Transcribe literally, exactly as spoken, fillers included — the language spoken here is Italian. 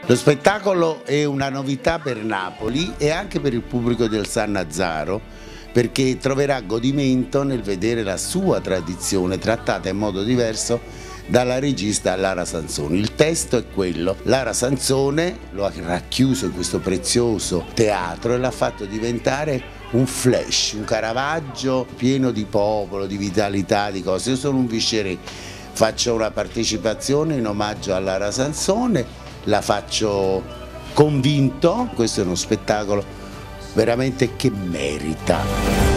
Lo spettacolo è una novità per Napoli e anche per il pubblico del Sannazzaro, perché troverà godimento nel vedere la sua tradizione trattata in modo diverso dalla regista Lara Sansone. Il testo è quello, Lara Sansone lo ha racchiuso in questo prezioso teatro e l'ha fatto diventare un flash, un Caravaggio pieno di popolo, di vitalità, di cose. Io sono un Visceré, faccio una partecipazione in omaggio a Lara Sansone, la faccio convinto, questo è uno spettacolo veramente che merita.